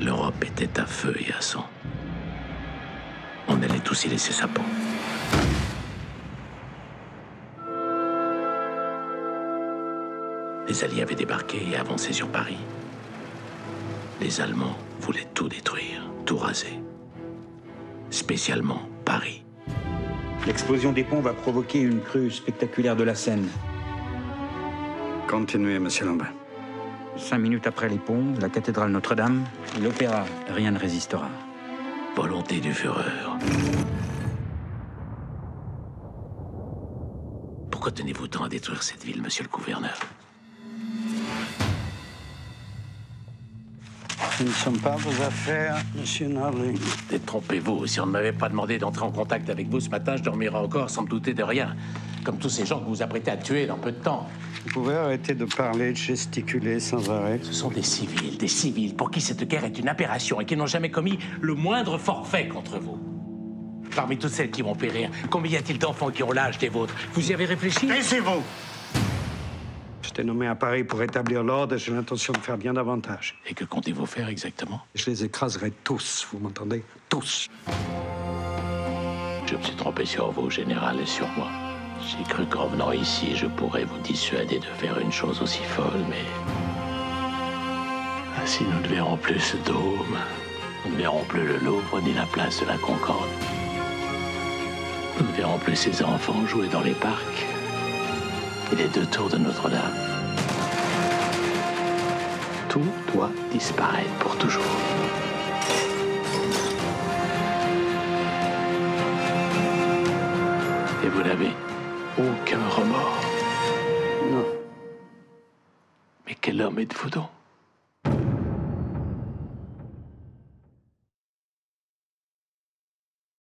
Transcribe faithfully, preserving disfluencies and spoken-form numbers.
L'Europe était à feu et à sang. On allait tous y laisser sa peau. Les Alliés avaient débarqué et avancé sur Paris. Les Allemands voulaient tout détruire, tout raser. Spécialement Paris. L'explosion des ponts va provoquer une crue spectaculaire de la Seine. Continuez, monsieur Lambin. Cinq minutes après les ponts, la cathédrale Notre Dame, l'opéra. Rien ne résistera. Volonté du Führer. Pourquoi tenez-vous tant à détruire cette ville, monsieur le gouverneur? Ce ne sont pas vos affaires, monsieur Nordling. Détrompez-vous. Si on ne m'avait pas demandé d'entrer en contact avec vous ce matin, je dormirais encore sans me douter de rien. Comme tous ces gens que vous vous apprêtez à tuer dans peu de temps. Vous pouvez arrêter de parler, de gesticuler sans arrêt. Ce sont des civils, des civils pour qui cette guerre est une aberration et qui n'ont jamais commis le moindre forfait contre vous. Parmi toutes celles qui vont périr, combien y a-t-il d'enfants qui ont l'âge des vôtres? Vous y avez réfléchi? Taisez-vous! J'étais nommé à Paris pour établir l'ordre et j'ai l'intention de faire bien davantage. Et que comptez-vous faire exactement? Je les écraserai tous, vous m'entendez? Tous! Je me suis trompé sur vous, général, et sur moi. J'ai cru qu'en venant ici, je pourrais vous dissuader de faire une chose aussi folle, mais... Ainsi, nous ne verrons plus ce dôme. Nous ne verrons plus le Louvre ni la place de la Concorde. Nous ne verrons plus ces enfants jouer dans les parcs et les deux tours de Notre Dame. Tout doit disparaître pour toujours. Et vous n'avez aucun remords. Non. Mais quel homme êtes-vous donc?